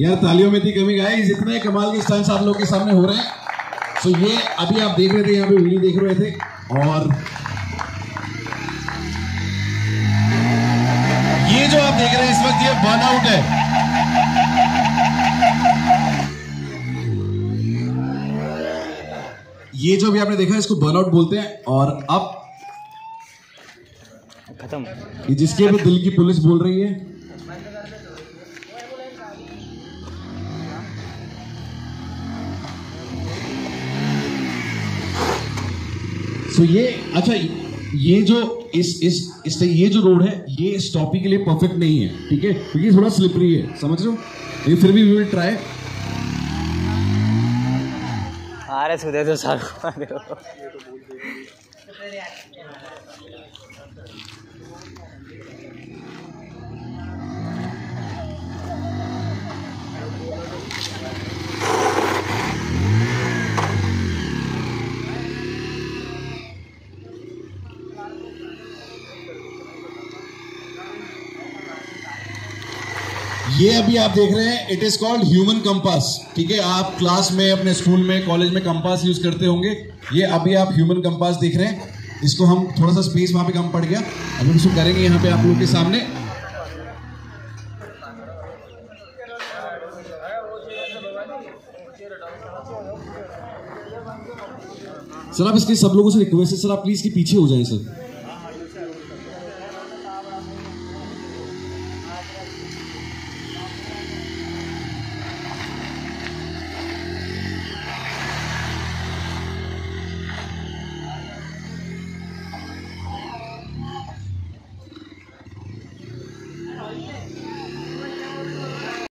यार तालियों में थी कमी गाइस, इतने कमाल के स्टंट्स आप लोग के सामने हो रहे हैं। सो ये अभी आप देख रहे थे, यहाँ पे वीडियो देख रहे थे, और ये जो आप देख रहे हैं इस वक्त ये बर्नआउट है। ये जो भी आपने देखा इसको बर्नआउट बोलते हैं। और अब खत्म, ये जिसके भी दिल की पुलिस बोल रही है। सो ये अच्छा, ये जो ये जो रोड है ये स्टॉपी के लिए परफेक्ट नहीं है, ठीक है, क्योंकि थोड़ा स्लिपरी है, समझ रहे हो, लेकिन फिर भी वी विल ट्राई। अरे सुधे तो साल ये अभी आप देख रहे हैं, it is called human compass, ठीक है। आप क्लास में, अपने स्कूल में, कॉलेज में कंपास यूज करते होंगे। ये अभी आप ह्यूमन कंपास देख रहे हैं। इसको हम थोड़ा सा स्पेस वहां पे कम पड़ गया, अभी इसको करेंगे यहाँ पे आप लोगों के सामने। सर आप इसके सब लोगों से रिक्वेस्ट है सर, आप प्लीज के पीछे हो जाएं सर।